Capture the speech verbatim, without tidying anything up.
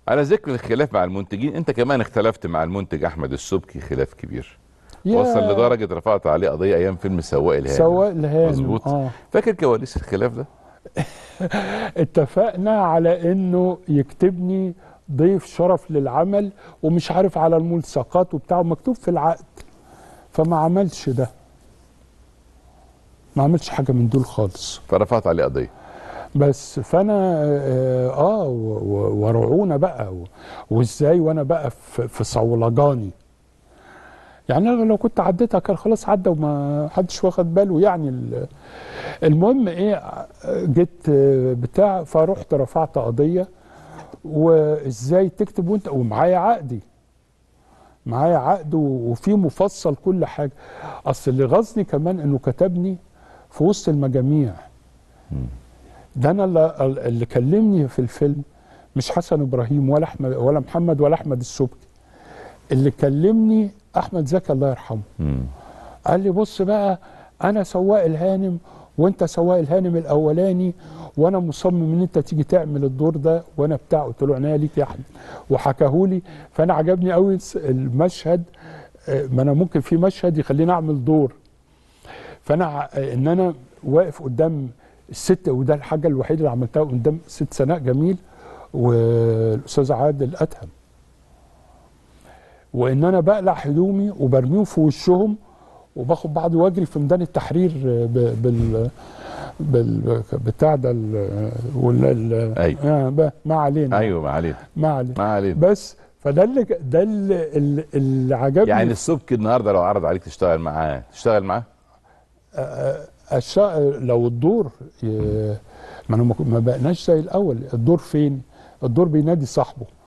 على ذكر الخلاف مع المنتجين، انت كمان اختلفت مع المنتج احمد السبكي خلاف كبير وصل لدرجه رفعت عليه قضيه ايام فيلم سواق الهانم. سواق الهانم، مظبوط. اه. فاكر كواليس الخلاف ده؟ اتفقنا على انه يكتبني ضيف شرف للعمل ومش عارف على الملصقات وبتاع، مكتوب في العقد. فما عملش ده، ما عملش حاجه من دول خالص. فرفعت عليه قضيه. بس فانا اه, آه ورعونا بقى، وازاي وانا بقى في, في صولجاني. يعني انا لو كنت عديتها كان خلاص عدى وما حدش واخد باله. يعني المهم ايه، جيت بتاع، فرحت رفعت قضيه. وازاي تكتب وانت ومعايا عقدي، معايا عقد وفيه مفصل كل حاجه. اصل اللي غزني كمان انه كتبني في وسط المجاميع. ده انا اللي, اللي كلمني في الفيلم مش حسن ابراهيم ولا احمد ولا محمد ولا احمد السبكي. اللي كلمني احمد زكي الله يرحمه. مم. قال لي بص بقى، انا سواق الهانم وانت سواق الهانم الاولاني، وانا مصمم ان انت تيجي تعمل الدور ده وانا بتاع. قلت له عناية ليك يا احمد. وحكاهولي. فانا عجبني قوي المشهد. ما انا ممكن في مشهد يخليني اعمل دور، فانا ان انا واقف قدام الست، وده الحاجه الوحيده اللي عملتها قدام ست سناء جميل والاستاذ عادل ادهم، وان انا بقلع هدومي وبرميهم في وشهم وباخد بعض واجري في ميدان التحرير بال بال بتاع ده ولا ايوه ما علينا. ايوه ما علينا ما علينا ما علينا. بس فده اللي ده اللي, اللي عجبني. يعني السبكي النهارده لو عرض عليك تشتغل معاه تشتغل معاه؟ لو الدور ما انا ما بقناش زي الاول. الدور فين؟ الدور بينادي صاحبه.